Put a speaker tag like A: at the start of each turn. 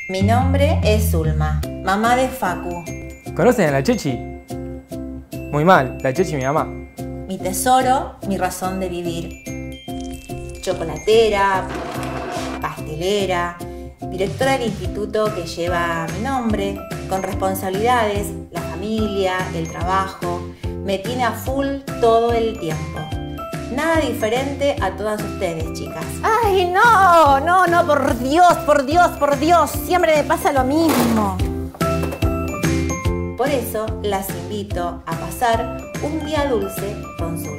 A: Mi nombre es Zulma, mamá de Facu.
B: ¿Conocen a la Chechi? Muy mal, la Chechi mi mamá.
A: Mi tesoro, mi razón de vivir. Chocolatera, pastelera, directora del instituto que lleva mi nombre, con responsabilidades, la familia, el trabajo. Me tiene a full todo el tiempo. Nada diferente a todas ustedes, chicas.
C: ¡Ay, no! No, por Dios, por Dios, por Dios. Siempre me pasa lo mismo.
A: Por eso las invito a pasar un día dulce con su